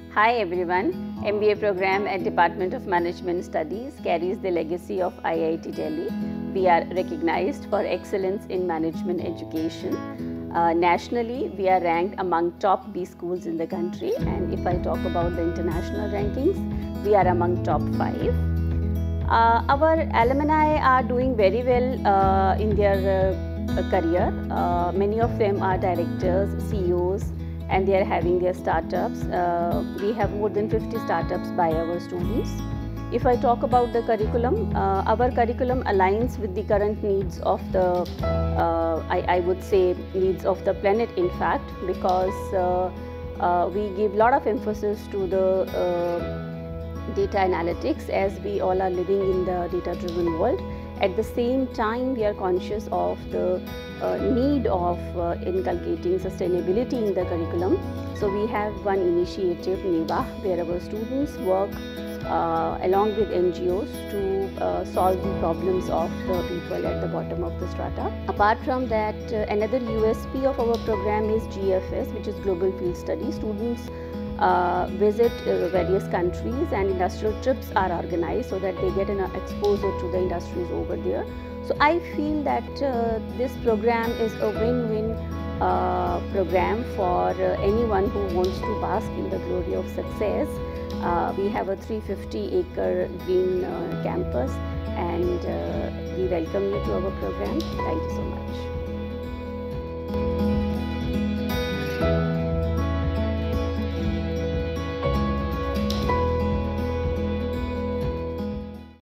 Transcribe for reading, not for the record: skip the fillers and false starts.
Hi everyone, MBA program at Department of Management Studies carries the legacy of IIT Delhi. We are recognized for excellence in management education. Nationally, we are ranked among top B schools in the country, and if I talk about the international rankings, we are among top 5. Our alumni are doing very well in their career. Many of them are directors, CEOs, and they are having their startups. We have more than 50 startups by our students. If I talk about the curriculum, our curriculum aligns with the current needs of the, I would say, needs of the planet, in fact, because we give a lot of emphasis to the data analytics, as we all are living in the data-driven world. At the same time, we are conscious of the need of inculcating sustainability in the curriculum. So we have one initiative, NEVA, where our students work along with NGOs to solve the problems of the people at the bottom of the strata. Apart from that, another USP of our program is GFS, which is Global Field Study. Students visit various countries, and industrial trips are organized so that they get an exposure to the industries over there. So I feel that this program is a win-win program for anyone who wants to bask in the glory of success. We have a 350-acre green campus, and we welcome you to our program. Thank you so much.